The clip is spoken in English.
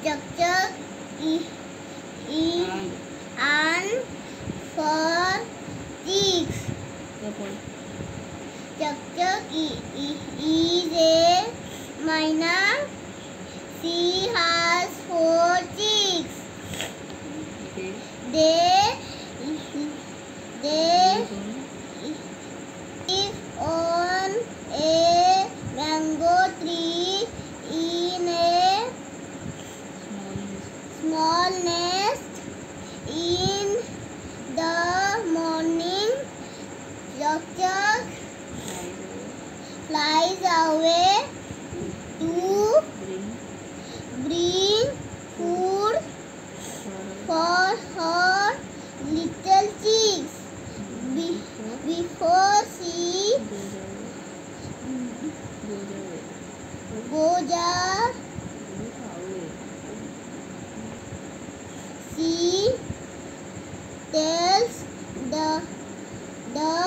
Chuck and for chicks. Chuck is a myna. She has 4 chicks. They live on a mango tree in a small nest. In the morning, Chuck flies away to bring food for her little chicks. Before she goes out, she tells the